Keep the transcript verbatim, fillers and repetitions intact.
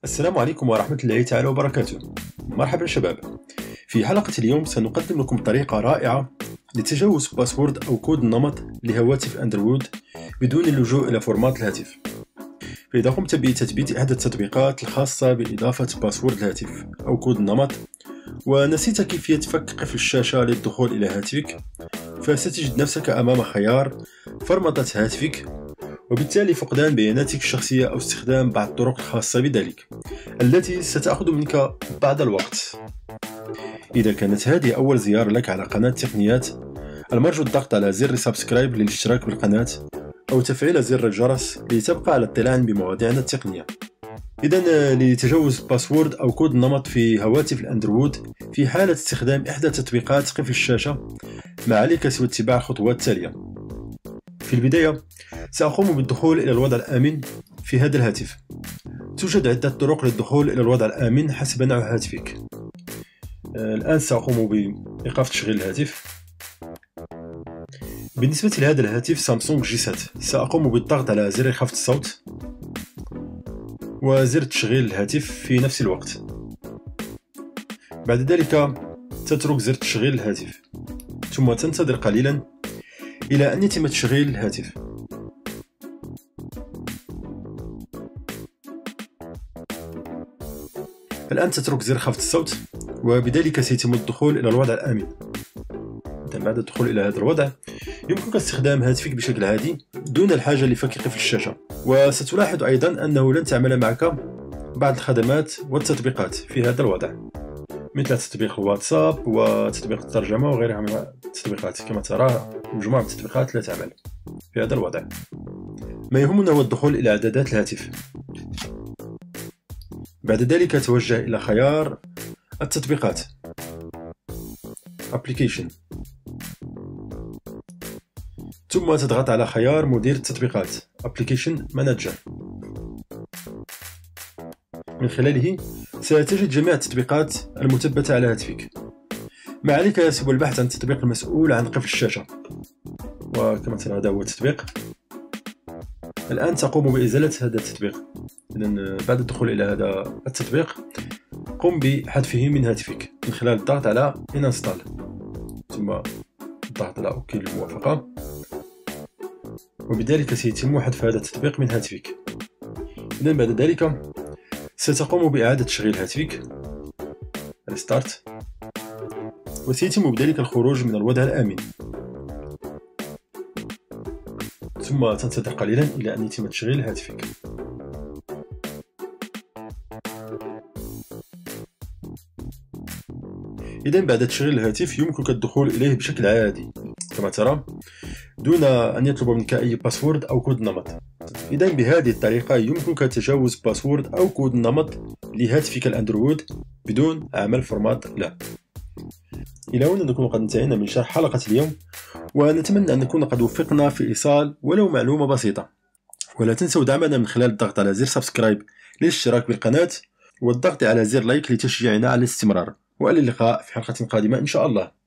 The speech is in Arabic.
السلام عليكم ورحمة الله تعالى وبركاته. مرحبا شباب. في حلقة اليوم سنقدم لكم طريقة رائعة لتجاوز باسورد أو كود النمط لهواتف أندرويد بدون اللجوء إلى فورمات الهاتف. فإذا قمت بتثبيت إحدى التطبيقات الخاصة بإضافة باسورد الهاتف أو كود النمط ونسيت كيفية فك قفل الشاشة للدخول إلى هاتفك، فستجد نفسك أمام خيار فرمطة هاتفك، وبالتالي فقدان بياناتك الشخصية أو استخدام بعض الطرق الخاصة بذلك التي ستأخذ منك بعض الوقت. إذا كانت هذه أول زيارة لك على قناة تقنيات، المرجو الضغط على زر سبسكرايب للاشتراك بالقناة أو تفعيل زر الجرس لتبقى على اطلاع بمواضيعنا التقنية. إذا لتجاوز باسورد أو كود النمط في هواتف الأندرويد في حالة استخدام إحدى تطبيقات قفل الشاشة، ما عليك سوى اتباع الخطوات التالية. في البداية سأقوم بالدخول إلى الوضع الآمن في هذا الهاتف. توجد عدة طرق للدخول إلى الوضع الآمن حسب نوع هاتفك. الآن سأقوم بإيقاف تشغيل الهاتف. بالنسبة لهذا الهاتف سامسونج جي سبعة، سأقوم بالضغط على زر خفض الصوت وزر تشغيل الهاتف في نفس الوقت. بعد ذلك تترك زر تشغيل الهاتف، ثم تنتظر قليلا إلى أن يتم تشغيل الهاتف. الآن تترك زر خفض الصوت، وبذلك سيتم الدخول إلى الوضع الآمن. بعد الدخول إلى هذا الوضع يمكنك استخدام هاتفك بشكل عادي دون الحاجة لفك قفل الشاشة. وستلاحظ أيضا أنه لن تعمل معك بعض الخدمات والتطبيقات في هذا الوضع، مثل تطبيق الواتساب وتطبيق الترجمة وغيرها من التطبيقات. كما ترى مجموعة من التطبيقات لا تعمل في هذا الوضع. ما يهمنا هو الدخول إلى إعدادات الهاتف. بعد ذلك توجه إلى خيار التطبيقات Application، ثم تضغط على خيار مدير التطبيقات Application Manager. من خلاله ستجد جميع التطبيقات المثبتة على هاتفك. ما عليك سوى البحث عن التطبيق المسؤول عن قفل الشاشة، وكما ترى هذا هو التطبيق. الآن تقوم بإزالة هذا التطبيق. إذن بعد الدخول إلى هذا التطبيق قم بحذفه من هاتفك من خلال الضغط على Install، ثم الضغط على OK للموافقة، وبذلك سيتم حذف هذا التطبيق من هاتفك. إذن بعد ذلك ستقوم بإعادة تشغيل هاتفك Restart، وسيتم بذلك الخروج من الوضع الآمن، ثم تنتظر قليلا إلى أن يتم تشغيل هاتفك. إذا بعد تشغيل الهاتف يمكنك الدخول إليه بشكل عادي كما ترى دون أن يطلب منك أي باسورد أو كود نمط. إذا بهذه الطريقة يمكنك تجاوز باسورد أو كود نمط لهاتفك الأندرويد بدون عمل فورمات له. إلى هنا نكون قد انتهينا من شرح حلقة اليوم، ونتمنى أن نكون قد وفقنا في إيصال ولو معلومة بسيطة. ولا تنسوا دعمنا من خلال الضغط على زر سبسكرايب للاشتراك بالقناة والضغط على زر لايك لتشجيعنا على الاستمرار. وإلى اللقاء في حلقة قادمة إن شاء الله.